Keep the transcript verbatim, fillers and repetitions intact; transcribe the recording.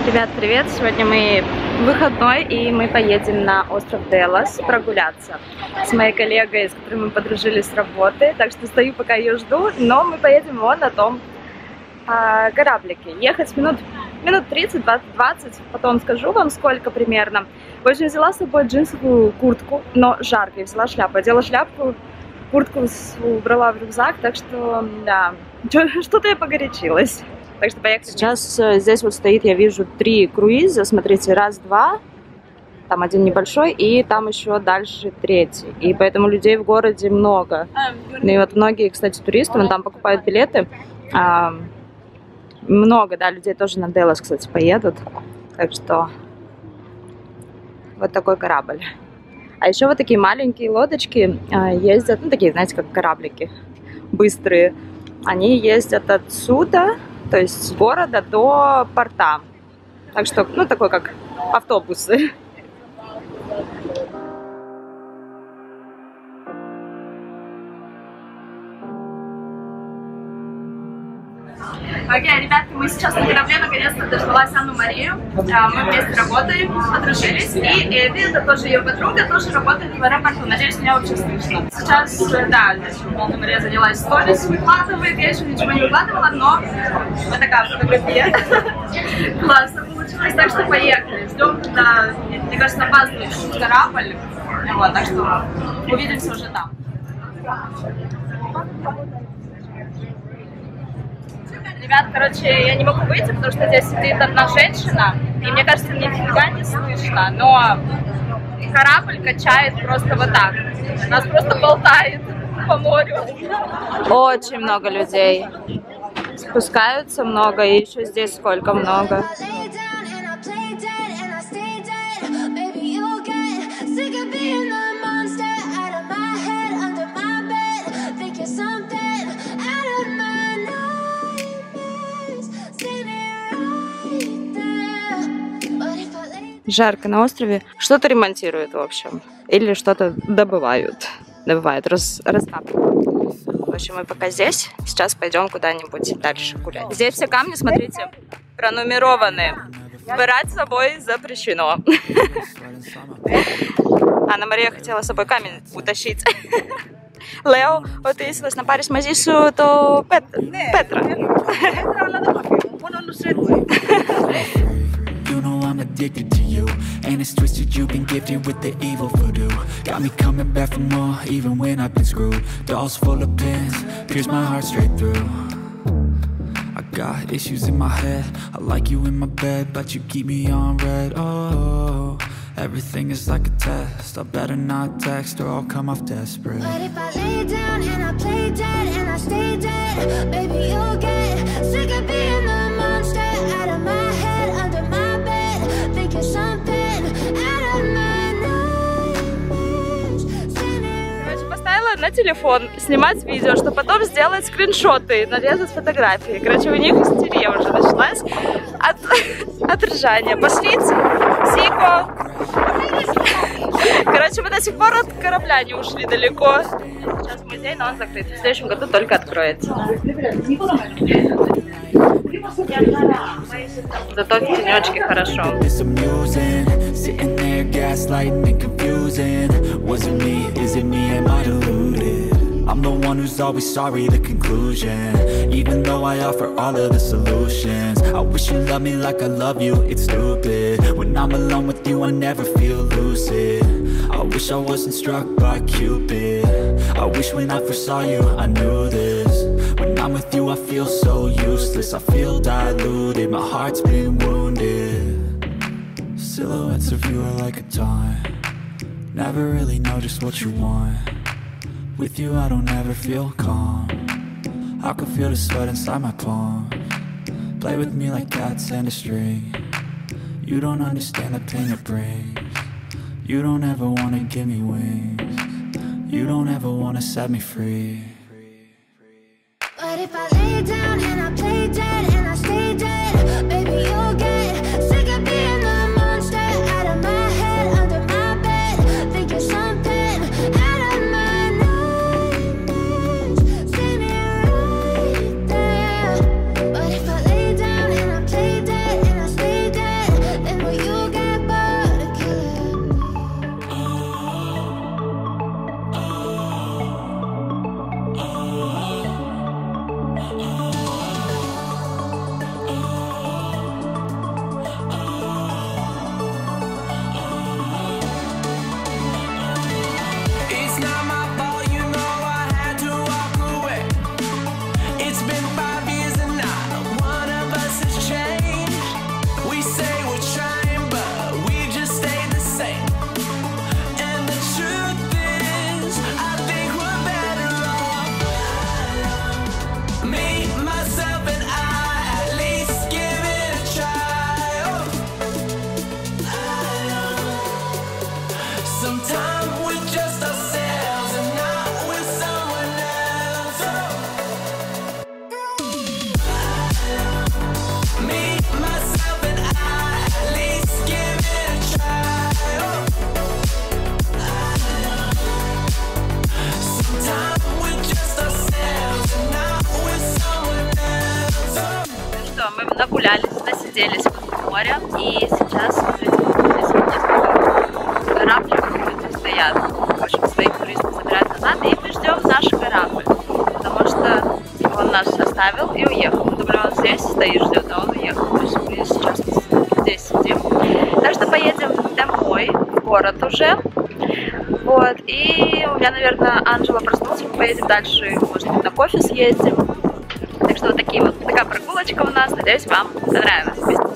Ребят, привет! Сегодня мы выходной, и мы поедем на остров Делос прогуляться с моей коллегой, с которой мы подружились с работы. Так что стою, пока ее жду, но мы поедем вон на том а, кораблике. Ехать минут, минут тридцать, двадцать, потом скажу вам, сколько примерно. В общем, взяла с собой джинсовую куртку, но жарко, и взяла шляпу. Одела шляпку, куртку убрала в рюкзак, так что, да, что-то я погорячилась. Так что поехали. Сейчас здесь вот стоит, я вижу, три круиза. Смотрите, раз, два. Там один небольшой, и там еще дальше третий. И поэтому людей в городе много. И вот многие, кстати, туристы, вон там покупают билеты. А, много, да, людей тоже на Делос, кстати, поедут. Так что вот такой корабль. А еще вот такие маленькие лодочки а, ездят, ну такие, знаете, как кораблики, быстрые. Они ездят отсюда, то есть с города до порта. Так что, ну, такой как автобусы. Окей, okay, ребятки, мы сейчас на корабле наконец-то дождалась Анну Марию. Мы вместе работаем, подружились. И Эви, это тоже ее подруга, тоже работает в аэропорту. Надеюсь, меня вообще слышно. Сейчас, да, Анна Мария занялась сторис, выкладывает. Я еще ничего не выкладывала, но вот такая фотография. Классно получилось, так что поехали. Ждем, когда, мне кажется, опаздывает корабль. Вот, так что увидимся уже там. Ребят, короче, я не могу выйти, потому что здесь сидит одна женщина, и мне кажется, мне нифига не слышно, но корабль качает просто вот так, нас просто болтает по морю. Очень много людей, спускаются много, и еще здесь сколько много. Жарко на острове. Что-то ремонтируют, в общем. Или что-то добывают. Добывают, раз, раскапывают. В общем, мы пока здесь. Сейчас пойдем куда-нибудь дальше гулять. Здесь все камни, смотрите, пронумерованы. Брать с собой запрещено. Анна Мария хотела с собой камень утащить. Лео отправилась на Париж Мазису до Петра. You know I'm addicted to you, and it's twisted, you've been gifted with the evil voodoo. Got me coming back for more, even when I've been screwed. Dolls full of pins, pierce my heart straight through. I got issues in my head, I like you in my bed, but you keep me on red. Oh, everything is like a test, I better not text or I'll come off desperate. But if I lay down and I play dead and I stay dead, baby you'll get sick of being the monster out of my head, under my Короче, поставила на телефон снимать видео, чтобы потом сделать скриншоты, нарезать фотографии. Короче, у них истерия уже началась от, от ржания. Пошлите, Сико. Короче, мы до сих пор от корабля не ушли далеко. Сейчас музей, но он закрыт. В следующем году только откроется. Зато в тенечке хорошо. I'm the one who's always sorry, the conclusion. Even though I offer all of the solutions, I wish you loved me like I love you, it's stupid. When I'm alone with you, I never feel lucid. I wish I wasn't struck by Cupid. I wish when I first saw you, I knew this. When I'm with you, I feel so useless. I feel diluted, my heart's been wounded. Silhouettes of you are like a taunt. Never really know just what you want. With you I don't ever feel calm. I can feel the sweat inside my palm. Play with me like cats and a string. You don't understand the pain it brings. You don't ever wanna give me wings. You don't ever wanna set me free. But if I lay down and I play dead and I stay dead, baby you'll get sick of being the monster out of my head, under my bed, thinking something out of my nightmares. See me right there. But if I lay down and I play dead and I stay dead, моря. И сейчас, смотрите, здесь вот несколько корабликов стоят. В общем, своих туристов забирают назад, и мы ждем наш корабль. Потому что он нас оставил и уехал. Мы думали, он здесь стоит, ждет, а он уехал. То есть мы сейчас здесь сидим. Так что поедем домой, в город уже. Вот, и у меня, наверное, Анжела проснулся, мы поедем дальше, может быть, на кофе съездим. Так что вот такие вот, такая прогулочка у нас. Надеюсь, вам понравилась.